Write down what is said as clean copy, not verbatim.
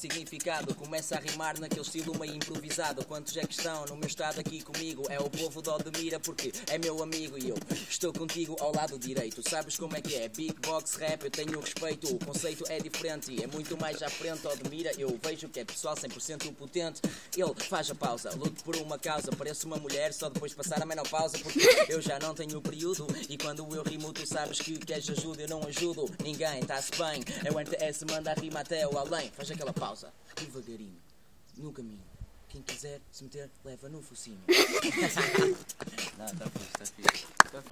significado. Começa a rimar naquele estilo meio improvisado. Quantos é que estão no meu estado aqui comigo? É o povo de Odmira porque é meu amigo e eu estou contigo ao lado direito. Sabes como é que é? Big box rap, eu tenho respeito. O conceito é diferente e é muito mais à frente. Odmira, eu vejo que é pessoal 100% potente. Ele faz a pausa, luto por uma causa. Pareço uma mulher só depois passar a menopausa, porque eu já não tenho período. E quando eu rimo tu sabes que queres ajuda, eu não ajudo ninguém, tá-se bem. É o NTS, manda a rima até o além. Faz aquela pausa, devagarinho, no caminho. Quem quiser se meter, leva no focinho. Não, tá fixe, tá fixe.